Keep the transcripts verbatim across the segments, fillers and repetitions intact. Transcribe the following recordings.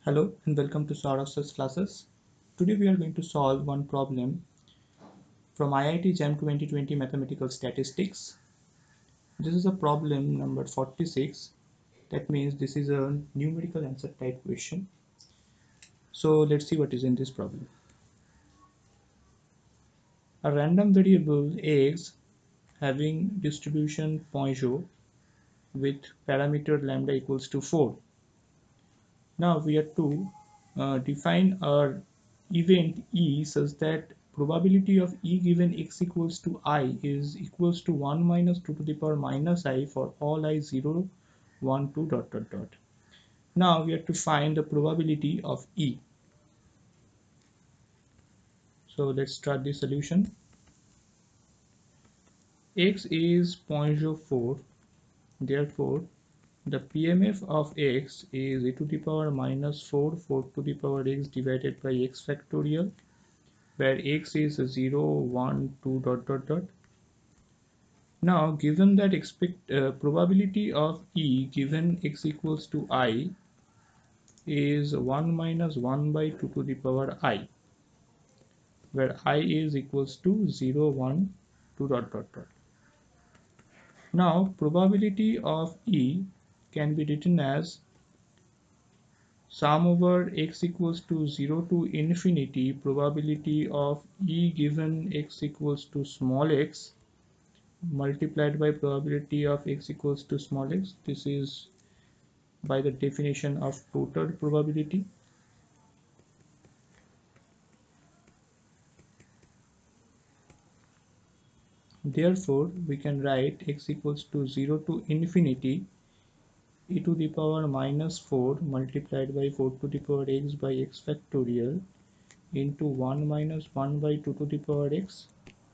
Hello and welcome to Saurash's classes. Today we are going to solve one problem from I I T JAM twenty twenty Mathematical Statistics. This is a problem number forty-six. That means this is a numerical answer type question. So let's see what is in this problem. A random variable x having distribution Poisson with parameter lambda equals to four. Now we have to uh, define our event E such that probability of E given x equals to I is equals to one minus two to the power minus I for all I zero, one, two dot dot dot. Now we have to find the probability of E. So let's start the solution. X is zero point zero four, therefore the P M F of x is e to the power minus four, four to the power x divided by x factorial, where x is zero, one, two dot dot dot. Now given that expect uh, probability of E given x equals to I is one minus one by two to the power I, where I is equals to zero, one, two dot dot dot. Now probability of E can be written as sum over x equals to zero to infinity probability of E given x equals to small x multiplied by probability of x equals to small x. This is by the definition of total probability. Therefore we can write x equals to zero to infinity e to the power minus four multiplied by four to the power x by x factorial into one minus one by two to the power x.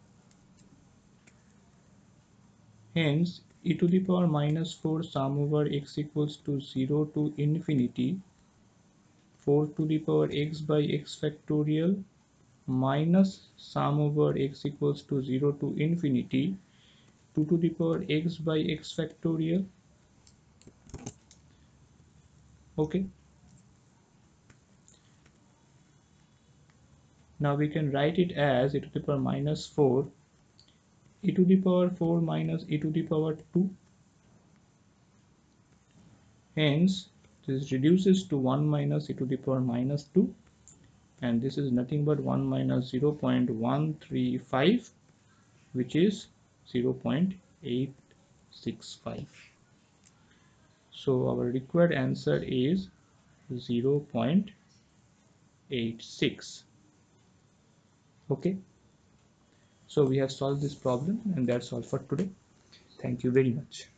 Hence e to the power minus four sum over x equals to zero to infinity four to the power x by x factorial minus sum over x equals to zero to infinity two to the power x by x factorial. Okay, now we can write it as e to the power minus four e to the power four minus e to the power two. Hence this reduces to one minus e to the power minus two, and this is nothing but one minus zero point one three five, which is zero point eight six five. So our required answer is zero point eight six. Okay, so we have solved this problem, and that's all for today. Thank you very much.